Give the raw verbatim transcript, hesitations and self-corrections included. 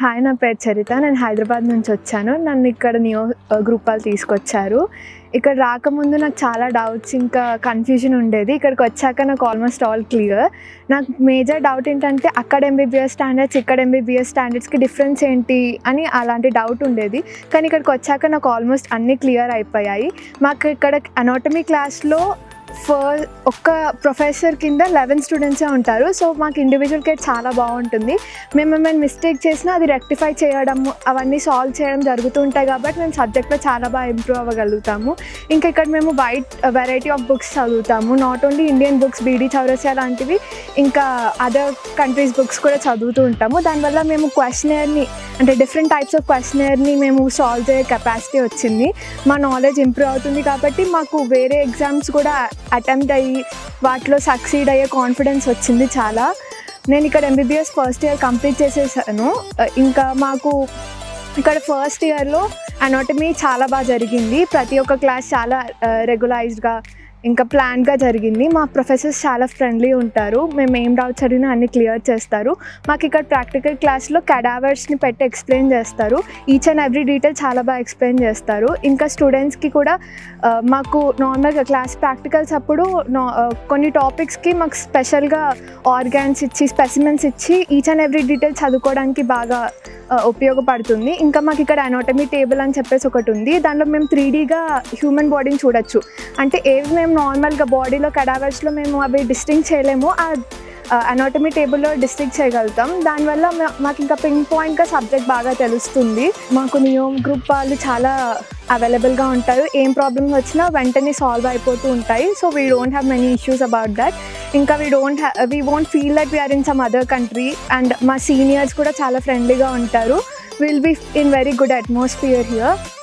Hi, నా పేరు చరిత. నేను హైదరాబాద్ నుంచి వచ్చాను. నన్ను ఇక్కడ నియో గ్రూప్ వాళ్ళు తీసుకొచ్చారు. ఇక్కడ రాకముందు నాకు చాలా డౌట్స్ ఇంకా కన్ఫ్యూజన్ ఉండేది. ఇక్కడికి వచ్చాక నాకు ఆల్మోస్ట్ ఆల్ క్లియర్. నాకు మేజర్ డౌట్ ఏంటంటే అక్కడ ఎంబీబీఎస్ స్టాండర్డ్స్, ఇక్కడ ఎంబీబీఎస్ స్టాండర్డ్స్కి డిఫరెన్స్ ఏంటి అని అలాంటి డౌట్ ఉండేది. కానీ ఇక్కడికి వచ్చాక నాకు ఆల్మోస్ట్ అన్నీ క్లియర్ అయిపోయాయి. మాకు ఇక్కడ అనాటమీ క్లాస్లో ఫర్ ఒక్క ప్రొఫెసర్ కింద లెవెన్ స్టూడెంట్సే ఉంటారు. సో మాకు ఇండివిజువల్ కేర్ చాలా బాగుంటుంది. మేము ఏమైనా మిస్టేక్ చేసినా అది రెక్టిఫై చేయడం, అవన్నీ సాల్వ్ చేయడం జరుగుతూ ఉంటాయి. కాబట్టి మేము సబ్జెక్ట్లో చాలా బాగా ఇంప్రూవ్ అవ్వగలుగుతాము. ఇంకా ఇక్కడ మేము వైట్ వెరైటీ ఆఫ్ బుక్స్ చదువుతాము. Not only Indian books, BD Chaurasia లాంటివి, ఇంకా అదర్ కంట్రీస్ బుక్స్ కూడా చదువుతూ ఉంటాము. దానివల్ల మేము క్వశ్చనర్ని అంటే డిఫరెంట్ టైప్స్ ఆఫ్ క్వశ్చనర్ని మేము సాల్వ్ చేసే కెపాసిటీ వచ్చింది. మా నాలెడ్జ్ ఇంప్రూవ్ అవుతుంది. కాబట్టి మాకు వేరే ఎగ్జామ్స్ కూడా అటెంప్ట్ అయ్యి వాటిలో సక్సీడ్ అయ్యే కాన్ఫిడెన్స్ వచ్చింది చాలా. నేను ఇక్కడ ఎంబీబీఎస్ ఫస్ట్ ఇయర్ కంప్లీట్ చేసేసాను. ఇంకా మాకు ఇక్కడ ఫస్ట్ ఇయర్లో అనాటమీ చాలా బాగా జరిగింది. ప్రతి ఒక్క క్లాస్ చాలా రెగ్యులైజ్డ్గా ఇంకా ప్లాన్గా జరిగింది. మా ప్రొఫెసర్స్ చాలా ఫ్రెండ్లీ ఉంటారు. మేము ఏం డౌట్స్ అడిగినా అన్ని క్లియర్ చేస్తారు. మాకు ఇక్కడ ప్రాక్టికల్ క్లాస్లో కెడావర్స్ని పెట్టి ఎక్స్ప్లెయిన్ చేస్తారు. ఈచ్ అండ్ ఎవ్రీ డీటెయిల్ చాలా బాగా ఎక్స్ప్లెయిన్ చేస్తారు. ఇంకా స్టూడెంట్స్కి కూడా మాకు నార్మల్గా క్లాస్ ప్రాక్టికల్స్ అప్పుడు కొన్ని టాపిక్స్కి మాకు స్పెషల్గా ఆర్గాన్స్ ఇచ్చి, స్పెసిమెన్స్ ఇచ్చి ఈచ్ అండ్ ఎవ్రీ డీటెయిల్ చదువుకోవడానికి బాగా ఉపయోగపడుతుంది. ఇంకా మాకు ఇక్కడ అనాటమీ టేబుల్ అని చెప్పేసి ఒకటి ఉంది. దాంట్లో మేము త్రీ డీగా హ్యూమన్ బాడీని చూడొచ్చు. అంటే ఏవి మేము నార్మల్గా బాడీలో కెడావర్స్లో మేము అవి డిస్టింక్ట్ చేయలేము, ఆ అనాటమీ టేబుల్లో డిస్టింక్ట్ చేయగలుగుతాం. దానివల్ల మాకు ఇంకా పిన్ పాయింట్గా సబ్జెక్ట్ బాగా తెలుస్తుంది. మాకు నియో గ్రూప్ వాళ్ళు చాలా అవైలబుల్గా ఉంటారు. ఏం ప్రాబ్లమ్స్ వచ్చినా వెంటనే సాల్వ్ అయిపోతూ ఉంటాయి. So we don't have many issues about that. ఇంకా we don't have we won't feel that we are in some other country. And మా సీనియర్స్ కూడా చాలా ఫ్రెండ్లీగా ఉంటారు. Will be in very good atmosphere here.